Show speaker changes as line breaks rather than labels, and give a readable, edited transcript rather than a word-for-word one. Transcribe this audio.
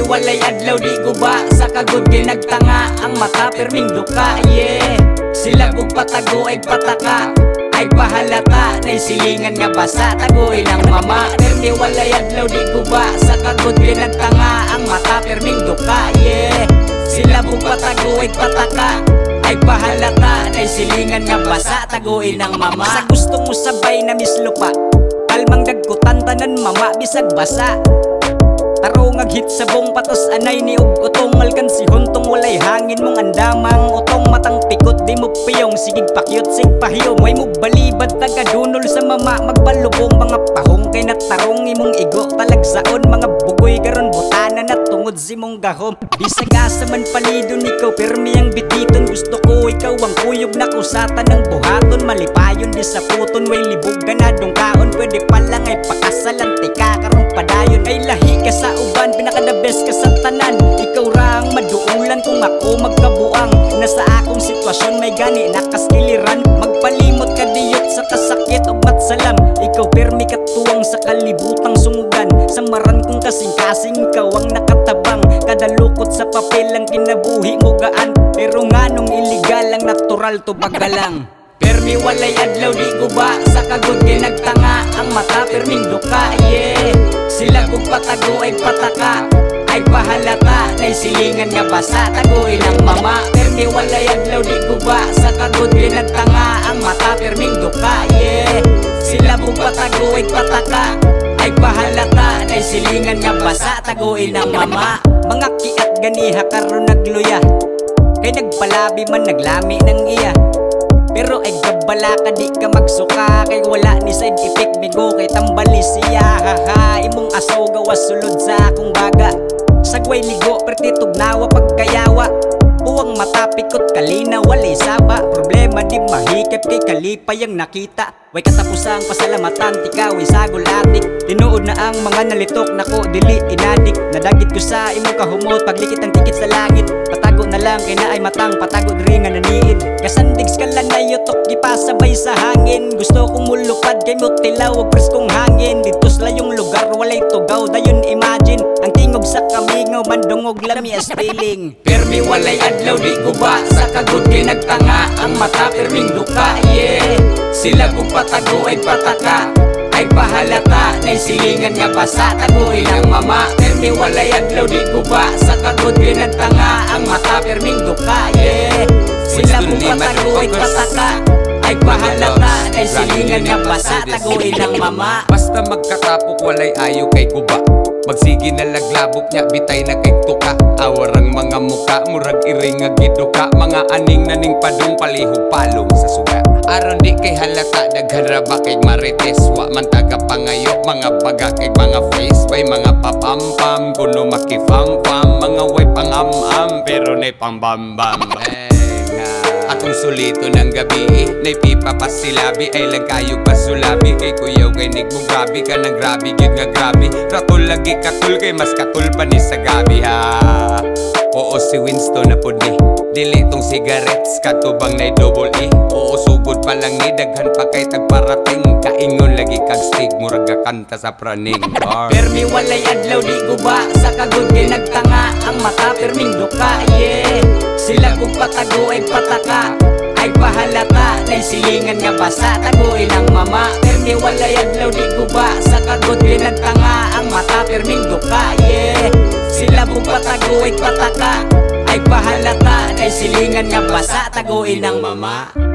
walay adlaw di guba sa kagod kay nagtanga ang mata perming duka. Yeah, sila kung patago ay pataka ay pahalata na silingan nga basa tagoy ng mama. Permi walay adlaw di guba sa kagod kay nagtanga ang mata perming duka. Yeah, sila kung patago ay pataka ay pahalata na silingan nga basa tagoy ng mama. Sa gusto mo sabay na mislupa kalmang dagkutan tanan mama bisag basa. Tarong aghit sa bong patos anay ni ug utong alkansihon tong walay hangin mong andamang utong matang pikot di mo piyong sigig pakyot sig pahiyo moy mo balibad tagadunol sa mama magbalubong mga pahong kay natarong imong igo talagsaon mga bugoy karon butana na tungod si mong gahom. Bisag asa man palidon ikaw permi ang bititon gusto ko ikaw ang kuyog na kusatan ng buhaton malipayon di sa puton way libog ganadong kaon pwede palang ay pakasalante ka karon padayon ay lahi ka sa uban pinaka-the best ka sa tanan. Ikaw ra ang maduulan kung ako magkabuang nasa akong sitwasyon may gani nakaskiliran magpalimot ka diyot sa kasakit ug matsalam. Ikaw permi katuwang sa kalibutang sungugan sa maran kong kasing-kasing ikaw ang nakatabang kada lukot sa papel ang kinabuhi mo gaan pero nganong iligal ang natural to bagalang. Permi walay adlaw di guba sa kagod kay nagtanga ang mata perming duka. Yeah, sila kung patago ay pataka ay pahalata na silingan nga basa tagoy ng mama. Permi walay adlaw di guba sa kagod kay nagtanga ang mata perming duka. Yeah, sila kung patago ay pataka ay pahalata na silingan nga basa tagoy ng mama. Mga kiat ganiha karon nagluya kay nagpalabi man naglami ng iya pero ay gabala ka di ka magsuka kay wala ni side effect bigo kay tambali siya haha imong asaw gawas sulod sa akong baga sagway ligo perti tugnawa pagkayawa buwang mata pikot kalina walay saba problema di mahikap kay kalipay ang nakita way katapusang pasalamatan tikaway sagol atik tinuod na ang mga nalitok nako dili inadik nadagit ko sa imong kahumot paglikit ang tikit sa langit patago na lang kay na ay matang patago diri nga naniid kasandig ka lang na yutok gipasabay sa hangin gusto kong mulupad kay mutilaw ug preskong hangin dito sa layong lugar walay tugaw dayon imagine ang tingog sa kamingaw mandungog lami as feeling. Permi walay adlaw di guba sa kagod kay nagtanga ang mata perming duka. Yeah, sila kung patago ay pataka ay pahalata na silingan nga basa tagoy ng mama. Permi walay adlaw di guba sa kagod kay nagtanga ang mata perming duka. Yeah, sila kung patago ay pataka ay pahalata na silingan nga basa tagoy ng mama.
Basta magkatapok walay ayo kay guba magsigi na laglabok niya bitay na kay tuka awarang mga muka murag iring nga giduka mga aning naning padung palihog palong sa suga aron di kay halata daghan ra ba kay marites wa man taga pangayo mga baga kay mga face bay mga papampam kuno makifam-fam mga way pangam-am pero nay pambambam. Atong sulito ng gabi nay pipa pa silabi ay lang kayog pasulabi kay kuyaw kay nigmong grabe ka ng grabe gid nga grabe ratul lagi katul kay mas katul pa ni sa gabi ha. Oo si Winston na pud ni dili tong cigarettes katubang nay double E oo sugod pa lang ni daghan pa kay tagparating kaingon lagi kag stig murag kanta sa praning.
Permi walay adlaw di guba sa kagod kay nagtanga ang mata perming duka. Yeah, sila kung patago ay pataka ay pahalata na silingan nga basa tagoy ng mama. Permi walay adlaw di guba sa kagod kay nagtanga ang mata perming duka. Yeah, sila kung patago ay pataka ay pahalata na silingan nga basa tagoy ng mama.